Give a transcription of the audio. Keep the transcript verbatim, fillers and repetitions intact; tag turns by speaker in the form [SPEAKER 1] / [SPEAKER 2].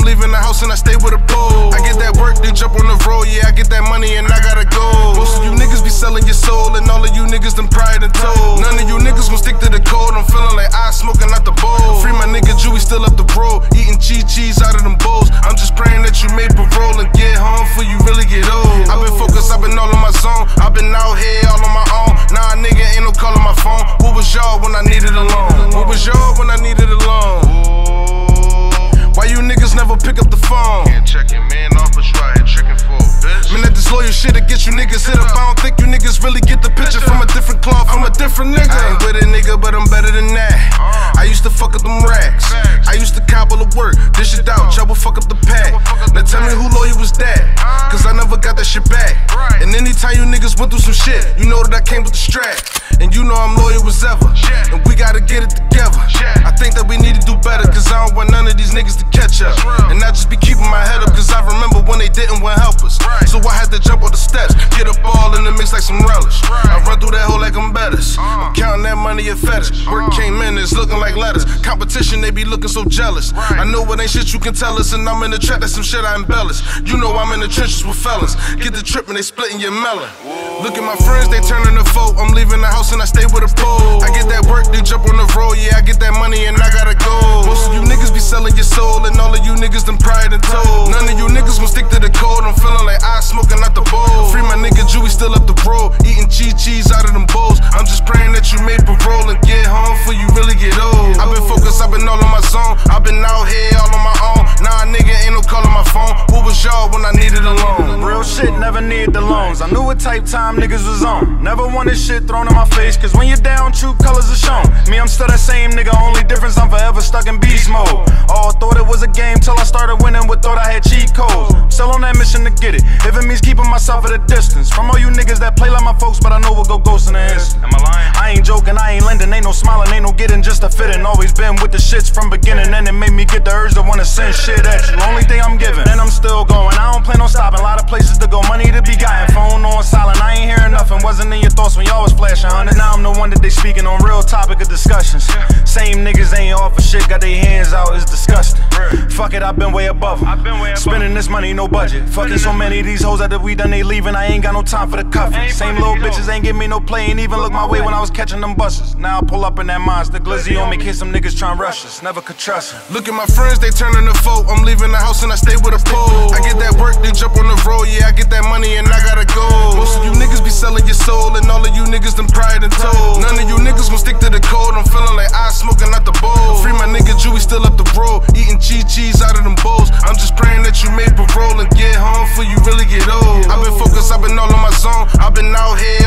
[SPEAKER 1] leaving the house and I stay with a pole. I get that work, then jump on the road, yeah, I get that money and I gotta go. Most of you niggas be selling your soul, and all of you niggas done pride and told. None of you niggas gon' stick to the code, I'm feeling like I smoking out the bowl. Free my nigga Jewy, still up the road, eating cheese cheese out of them bowls. I'm just praying that you made parole and get home before you really get old. I've been focused, I've been all on my zone, I've been out here all on my own. Nah, nigga, ain't no call on my phone. What was y'all when I needed a loan? What was y'all when I needed a loan? Why you niggas never pick up the phone?
[SPEAKER 2] Can't check your man off, but try it tricking for a bitch.
[SPEAKER 1] Man, that this lawyer shit that gets you niggas hit up. I don't think you niggas really get the picture. From a different cloth, I'm a different nigga. I ain't with a nigga, but I'm better than that. I used to fuck up them racks, I used to cobble the work, dish it out, trouble fuck up the pack. Now tell me who lawyer was that? Cause I never got that shit back. And anytime you niggas went through some shit, you know that I came with the strap. And you know I'm loyal as ever, and we gotta get it together. I think that we need to do better, cause I don't want none of these niggas to catch up. And I just be keeping my head up, cause I remember when they didn't want help us. So I had to jump on the steps, get up all in the mix like some relish. I run through that hole like I'm Bettis. I'm counting that money at fetish. Work came in, it's looking like letters. Competition, they be looking so jealous. I know it ain't shit you can tell us, and I'm in the trap, that's some shit I embellish. You know I'm in the trenches with fellas. Get the trip and they splitting your melon. Look at my friends, they turning the vote. I'm leaving the house and I stay with a pole. I get that work, then jump on the road, yeah, I get that money and I gotta go. Most of you niggas be selling your soul, and all of you niggas done pride and told. None of you niggas gon' stick to the code, I'm feeling like I smoking out the bowl. Free my nigga Jewy, still up the road, eating cheese cheese out of them bowls. I'm just praying that you made parole and get home before you really get old. I've been focused, I've been all on my zone, I've been out here all on my own. Nah, nigga, ain't no call on my phone. What was y'all when I needed a loan?
[SPEAKER 3] Real shit, never needed the loans. I knew what type time niggas was on. Never wanted shit thrown in my face, cause when you're down, true colors are shown. Me, I'm still that same nigga, only difference I'm forever stuck in beast mode. All thought it was a game till I started winning with thought I had cheat codes. Still on that mission to get it, if it means keeping myself at a distance from all you niggas that play like my folks, but I know we'll go ghost in an instant. Am I lying? I ain't joking, I ain't lending, ain't no smiling, ain't no getting, just a fitting. Always been with the shits from beginning, and it made me get the urge to wanna send shit at you. Only thing I'm giving, and I'm still going. I don't plan on stopping, a lot of places to go, money to be gotten. Phone on silent, I ain't hearing nothing. Wasn't in your thoughts when y'all was flashing hundred. Now I'm the one that they speaking on, real topic of discussions. Same niggas ain't off for shit, got their hands out, it's disgusting. Fuck it, I been way above them. Spending this money, no budget. Fucking so many of these hoes that we done, they leaving. I ain't got no time for the cuffing. Same little bitches ain't give me no play, ain't even look my way when I was catching them buses. Now I pull up in that monster glizzy on me, case some niggas tryna rush us. Never could trust them.
[SPEAKER 1] Look at my friends, they turning the vote. I'm leaving the house and I stay with a pole. I get that work, then jump on the road, yeah, I get that money and I gotta go. Most of you niggas be selling your soul, and all of you niggas done pride and told. None of you niggas gon' stick to the code, I'm feeling like I smoking out the bowl. Free my nigga Jewy, still up the road, eating cheese cheese out of them bowls. I'm just praying that you made parole and get home before you really get old. I've been focused, I've been all on my zone, I've been out here